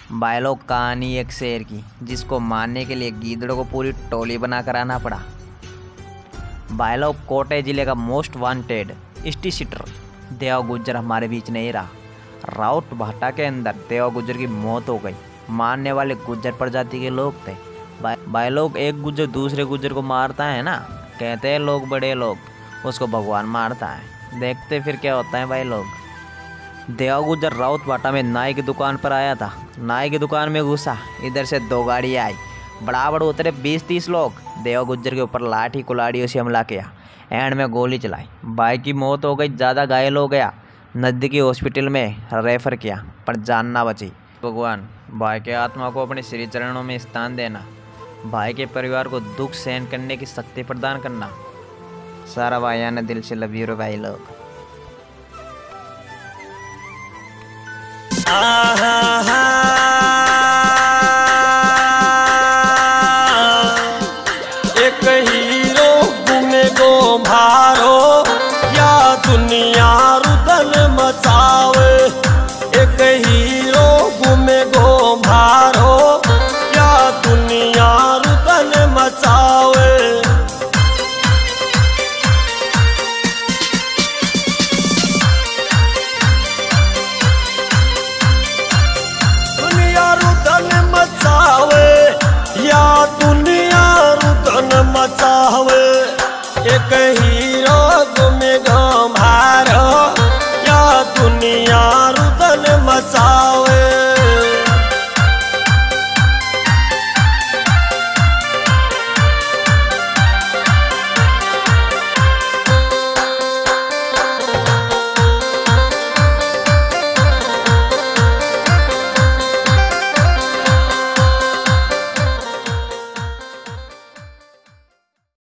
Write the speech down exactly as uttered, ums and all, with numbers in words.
भाई लोग कहानी एक शेर की जिसको मारने के लिए गीदड़ों को पूरी टोली बना कर आना पड़ा। भाई लोग कोटे जिले का मोस्ट वांटेड स्टीसीटर देव गुज्जर हमारे बीच नहीं रहा। राउत भाटा के अंदर देव गुज्जर की मौत हो गई। मारने वाले गुज्जर प्रजाति के लोग थे। भाई लोग एक गुज्जर दूसरे गुज्जर को मारता है ना, कहते हैं लोग बड़े लोग, उसको भगवान मारता है। देखते फिर क्या होता है भाई लोग। देव गुज्जर राउत भाटा में नाई की दुकान पर आया था। नाई की दुकान में घुसा, इधर से दो गाड़ी आई, बराबर उतरे बीस तीस लोग। देव गुज्जर के ऊपर लाठी कुलाड़ियों से हमला किया, एंड में गोली चलाई। भाई की मौत हो गई, ज़्यादा घायल हो गया, नज़दीकी हॉस्पिटल में रेफर किया पर जान ना बची। भगवान भाई के आत्मा को अपने श्री चरणों में स्थान देना, भाई के परिवार को दुख सहन करने की शक्ति प्रदान करना। सारा भाइयां दिल से लव यू रे भाई लोग।